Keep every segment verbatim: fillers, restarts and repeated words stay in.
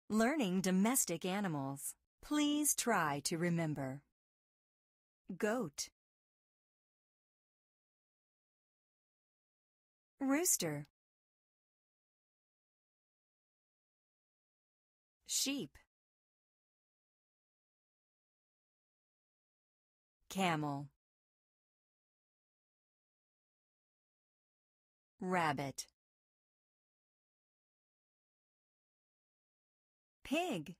Learning domestic animals. Please try to remember. Goat, rooster, sheep, camel, rabbit, pig,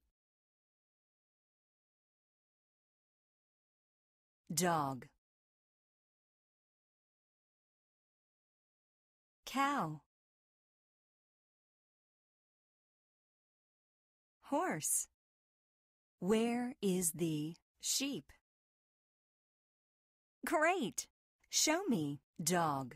dog, cow, horse. Where is the sheep? Great! Show me, dog.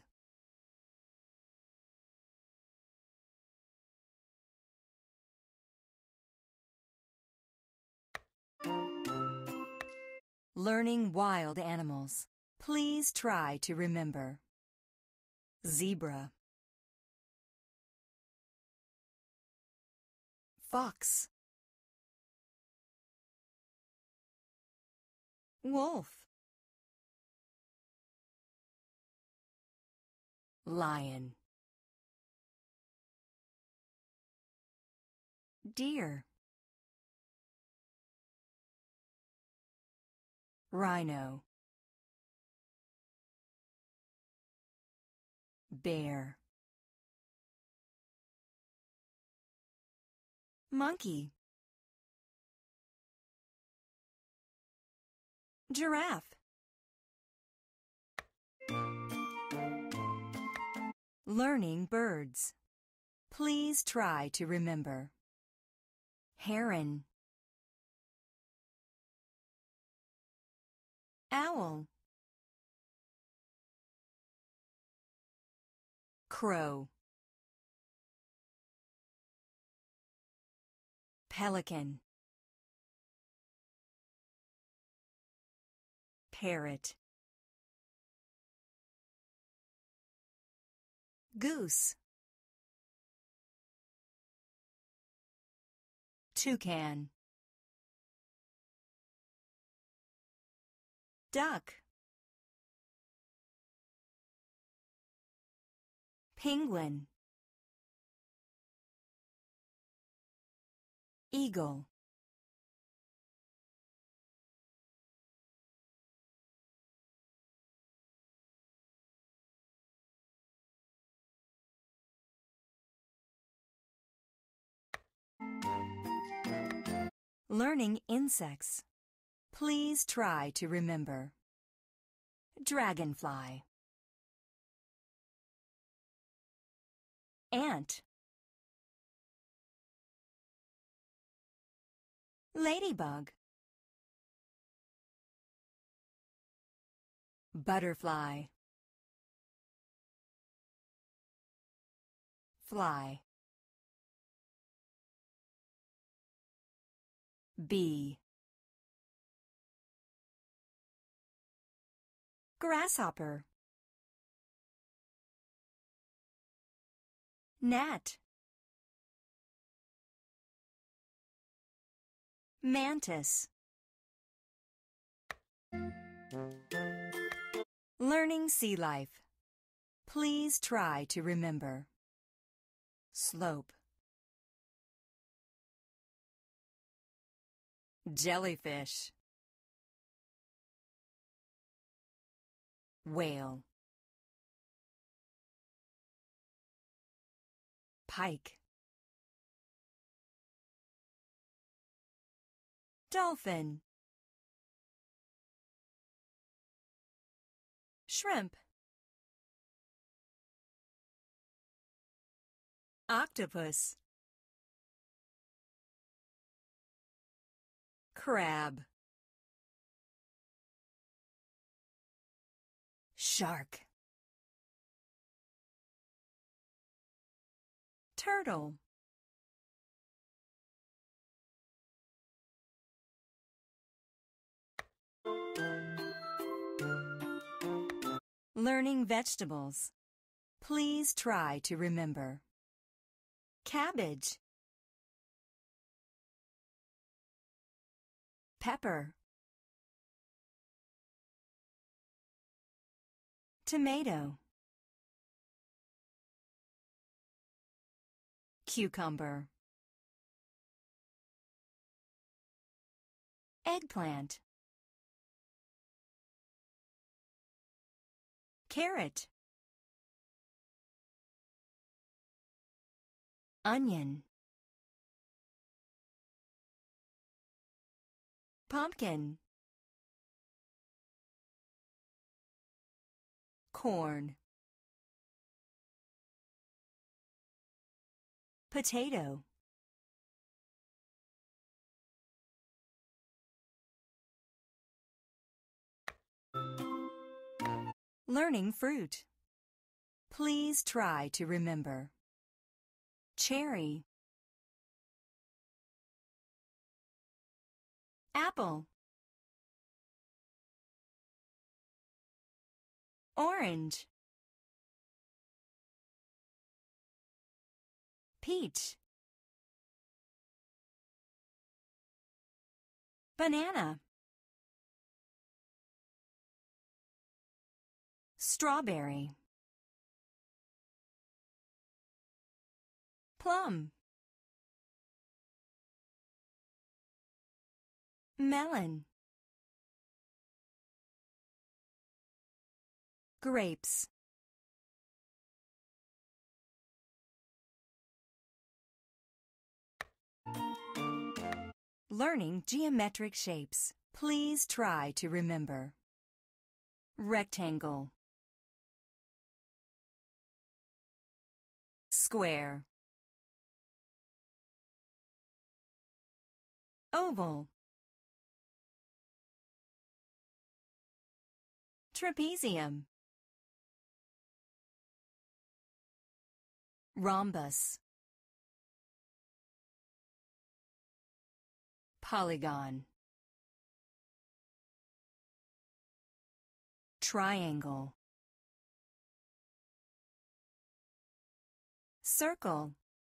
Learning wild animals. Please try to remember. Zebra, fox, wolf, lion, deer, rhino, bear, monkey, giraffe. Learning birds. Please try to remember. Heron, owl, crow, pelican, parrot, goose, toucan, duck, penguin, eagle. Learning insects. Please try to remember. Dragonfly, ant, ladybug, butterfly, fly, bee, grasshopper, gnat, mantis. Learning sea life. Please try to remember. Slope, jellyfish, whale, pike, dolphin, shrimp, octopus, crab, shark, turtle. Learning vegetables. Please try to remember. Cabbage, pepper, tomato, cucumber, eggplant, carrot, onion, pumpkin, corn, potato, learning fruit. Please try to remember. Cherry, apple, orange, peach, banana, strawberry, plum, melon, grapes, learning geometric shapes. Please try to remember. Rectangle, square, oval, trapezium, rhombus, polygon, triangle, circle,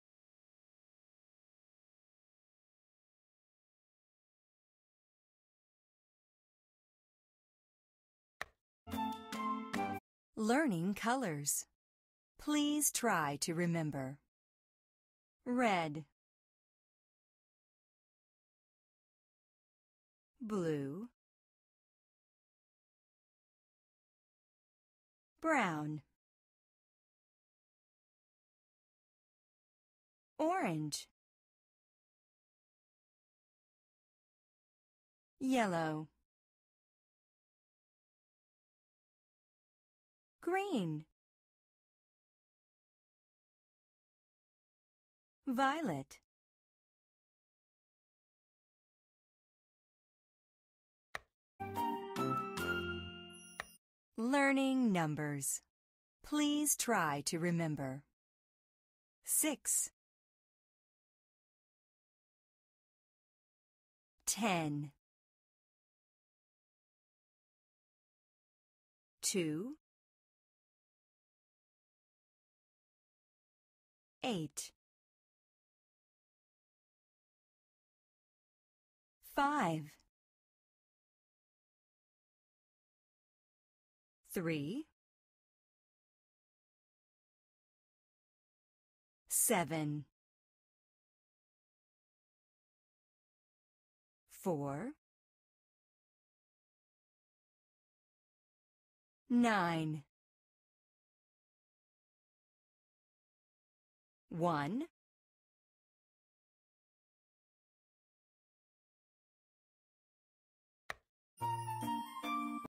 learning colors. Please try to remember. Red, blue, brown, orange, yellow, green, violet, learning numbers. Please try to remember. Six, ten, two, eight, five, three, seven, four, nine, one,